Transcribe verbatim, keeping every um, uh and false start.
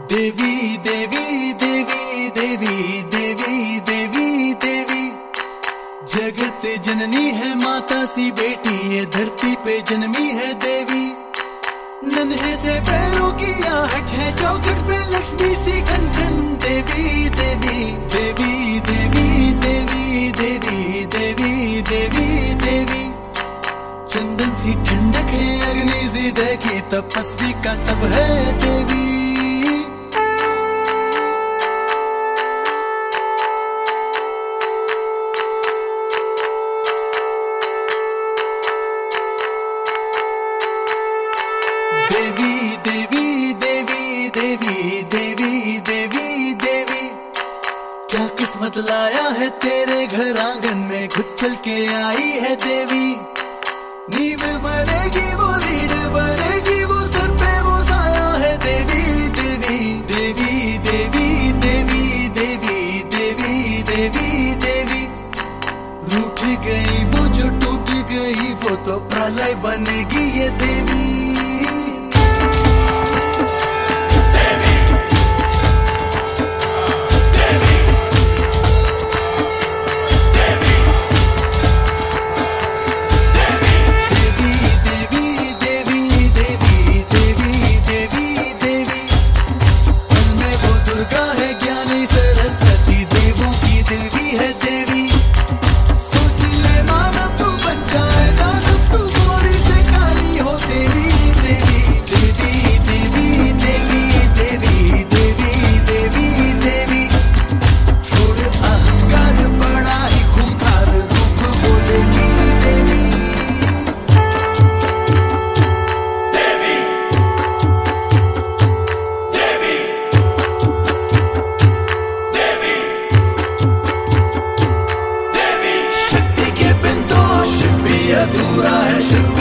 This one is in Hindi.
देवी देवी देवी देवी देवी देवी देवी जगत जननी है, माता सी बेटी ये धरती पे जन्मी है देवी। नन्हे से पैरों की आहट है चौखट पे लक्ष्मी सी खन खन देवी देवी देवी देवी देवी देवी देवी देवी देवी। चंदन सी ठंडक है, अग्नि सी देखी तपस्वी का तप है देवी। देवी देवी देवी देवी देवी देवी देवी क्या किस्मत लाया है तेरे घर आंगन में, खुद चल के आई है देवी। नींव बनेगी वो रीढ़ बनेगी, वो सर पे वो साया है देवी देवी देवी देवी देवी देवी देवी देवी देवी। रूठ गई वो जो टूट गई वो तो प्रलय बनेगी ये देवी। अधूरा है शिव